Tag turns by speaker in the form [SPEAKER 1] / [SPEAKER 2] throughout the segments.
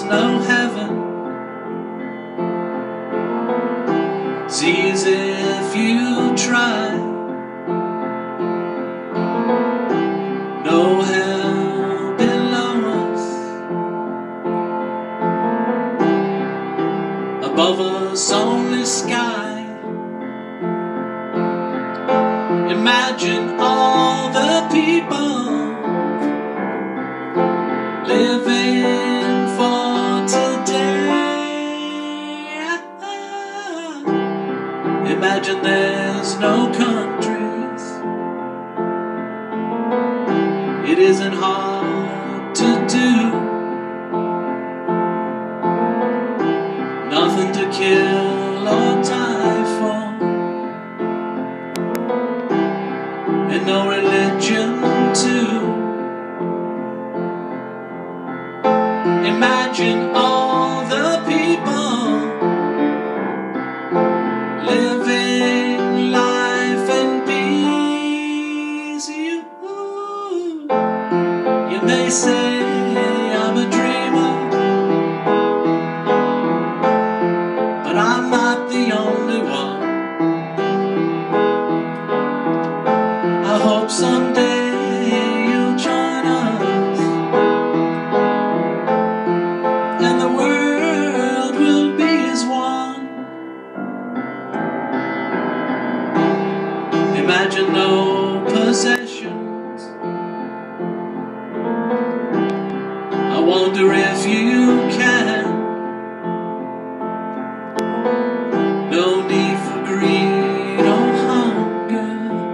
[SPEAKER 1] no heaven. It's easy if you try. No hell below us, above us only sky. Imagine all the people living for today. Imagine there's no countries. It isn't hard to do. Nothing to kill or die for, and no religion too. Imagine all the people living life in peace. You may say I'm a dreamer, but I'm not the only one. I hope someday you'll join us, and the world will be as one. Imagine no possessions. I wonder if you can. No need for greed or hunger,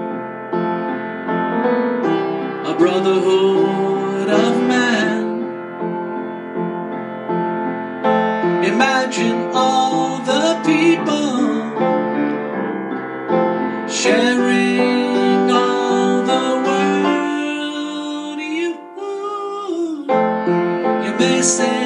[SPEAKER 1] a brotherhood of man. Imagine all the people sharing all the world. You may say